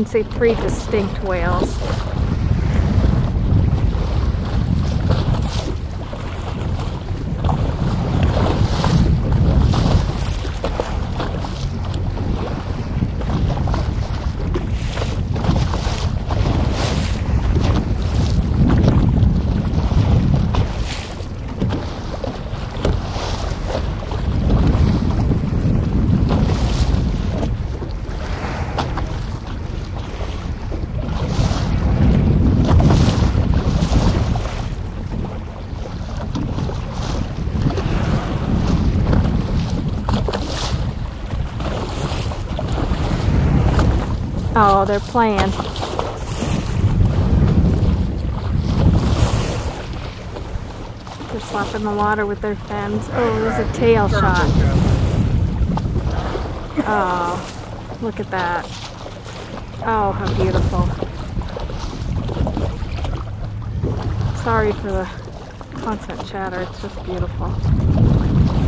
can see 3 distinct whales. Oh, they're playing. They're slapping the water with their fins. Oh, there's a tail shot. Oh, look at that. Oh, how beautiful. Sorry for the constant chatter. It's just beautiful.